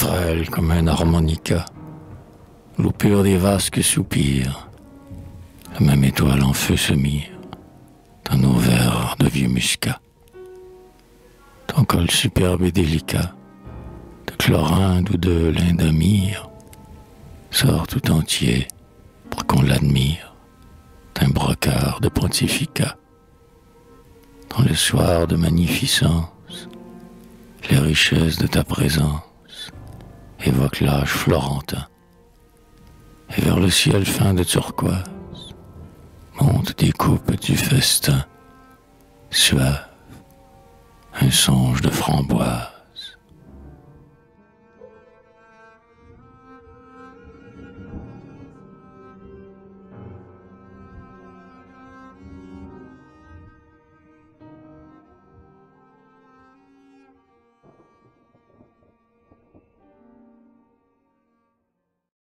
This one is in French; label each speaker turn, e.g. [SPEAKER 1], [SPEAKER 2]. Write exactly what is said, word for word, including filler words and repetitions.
[SPEAKER 1] frêle comme un harmonica, l'eau pure des vasques soupire, la même étoile en feu se mire dans nos verres de vieux muscat. Ton col superbe et délicat, de Chlorinde ou de Lindamire, sort tout entier pour qu'on l'admire d'un brocart de pontificat. Dans le soir de magnificence, les richesses de ta présence évoquent l'âge florentin, et vers le ciel fin de turquoise montent des coupes du festin, suave, un songe de framboise.